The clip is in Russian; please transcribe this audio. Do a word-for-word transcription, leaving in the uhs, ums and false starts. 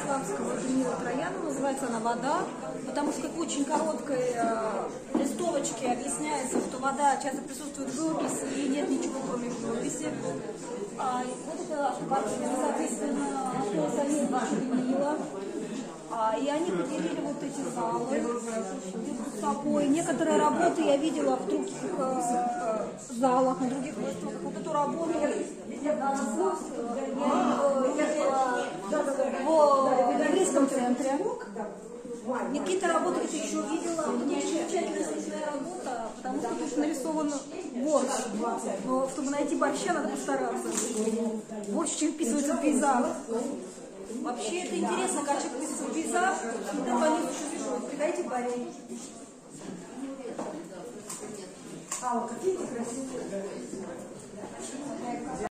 Станиславского Даниила Трояна, называется она «Вода», потому что в очень короткой э, листовочке объясняется, что вода часто присутствует в живописи и нет ничего кроме живописи. А, вот это картина, соответственно, Антона Даниила. А, и они поделили вот эти залы между собой. Некоторые работы я видела в других э, залах, на других выставках. Вот эту работу я видела в еврейском центре. Какие-то работы я еще видела. Это очень тщательная работа, потому что тут нарисован борщ. Но чтобы найти борща, надо постараться. Борщ очень вписывается в пейзаж. Вообще это интересно, как человек вписывается в пейзаж, когда по ним еще вижу. Приходите парень. А, какие красивые.